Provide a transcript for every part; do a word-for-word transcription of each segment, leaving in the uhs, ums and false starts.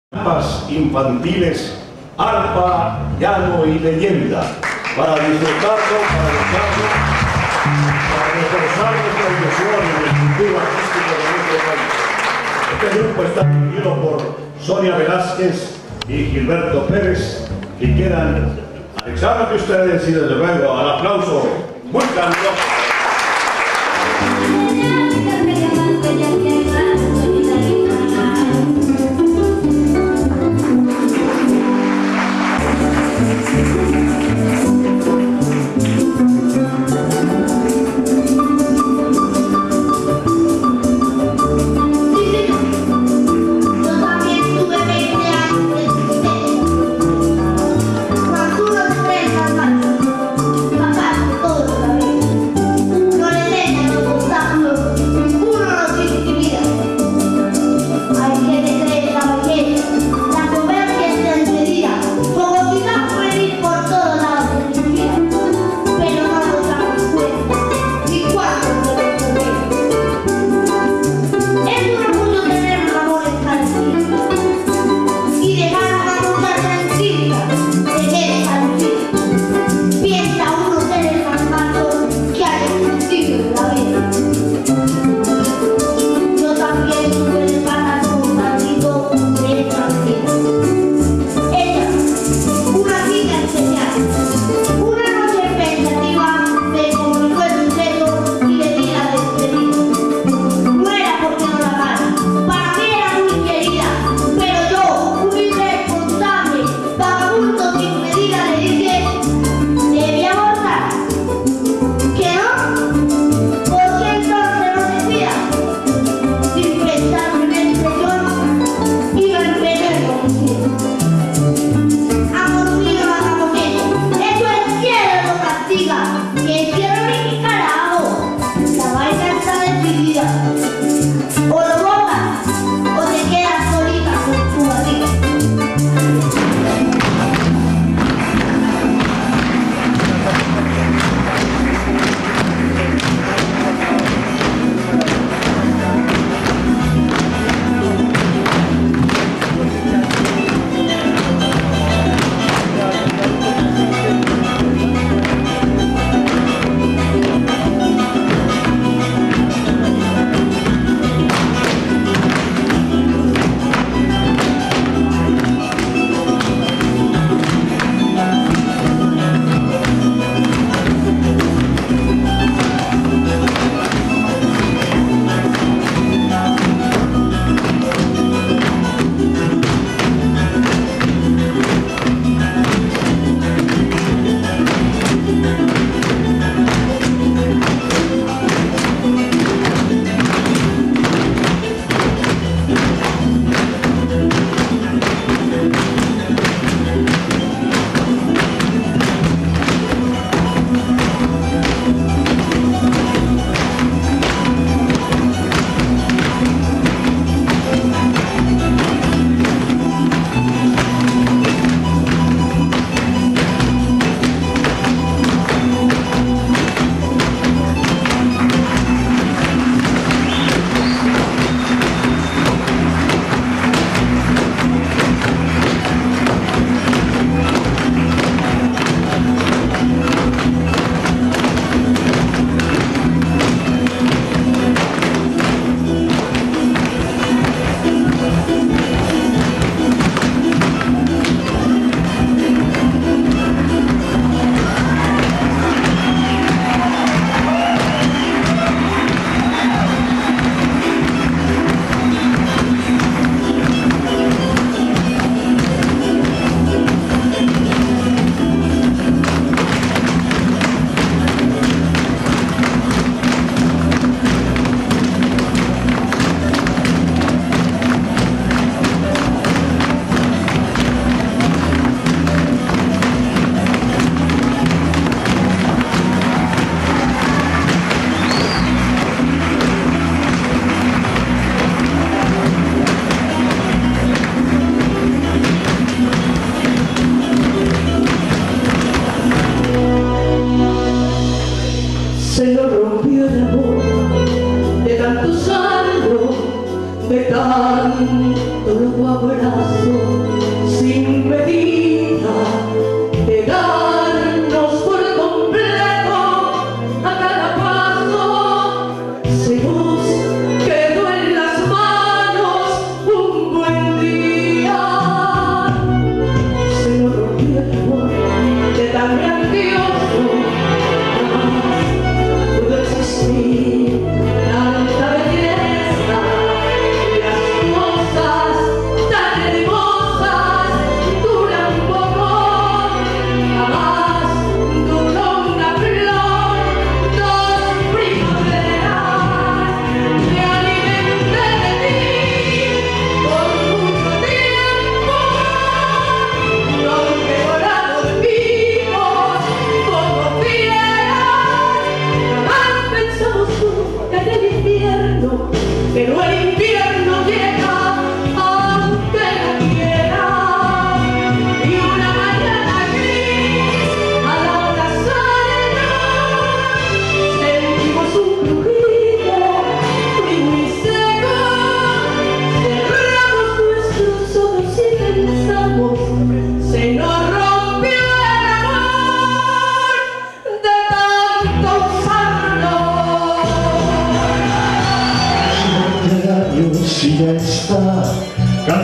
Arpas infantiles, arpa, llano y leyenda, para disfrutarlo, para gozarlo, para reforzar nuestra ilusión en el cultivo artístico de nuestro país. Este grupo está dirigido por Sonia Velázquez y Gilberto Pérez, y quedan al examen de ustedes y desde luego al aplauso muy cálido.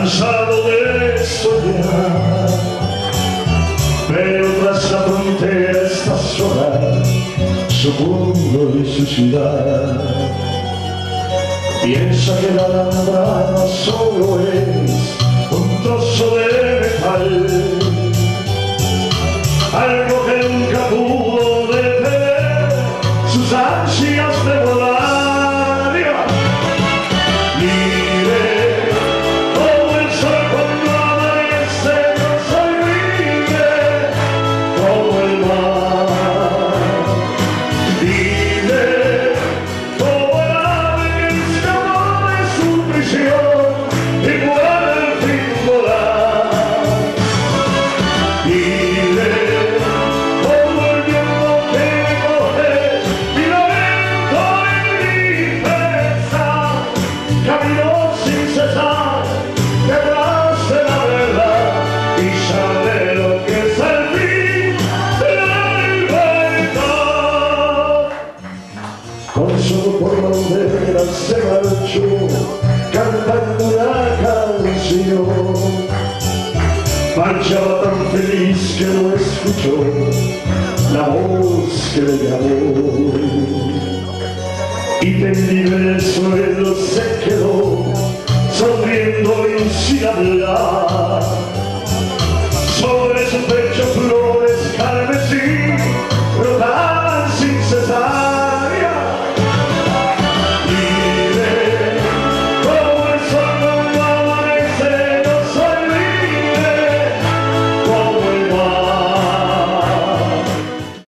cansado de soñar, pero tras la frontera está sola, su mundo y su ciudad. Piensa que la Alhambra no solo es un trozo de metal, algo que nunca pudo detener sus ansias de volar. Mire como el sol cuando amanece no se olvide como el mar. Mire como el ave que escapó de su prisión y puede al fin volar. Mire caminó sin cesar detrás de la verdad y sabe lo que es el fin de la libertad. Con solo por bandera se marchó cantando una canción. Marchaba tan feliz que no escuchó la voz que le llamó. Y tendido en el suelo se quedó, sonriendo y sin hablar.